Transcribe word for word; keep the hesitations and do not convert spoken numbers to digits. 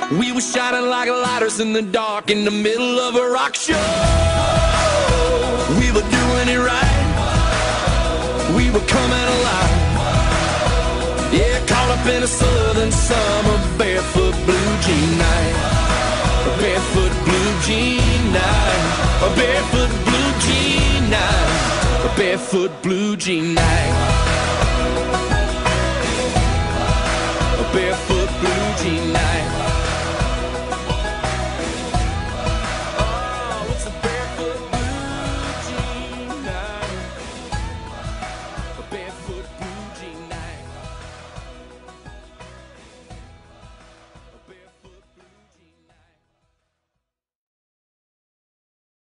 We were shining like lighters in the dark in the middle of a rock show. We were doing it right. We were coming alive. Yeah, caught up in a southern summer barefoot blue jean night. A barefoot blue jean night. A barefoot blue jean night. A barefoot blue jean night.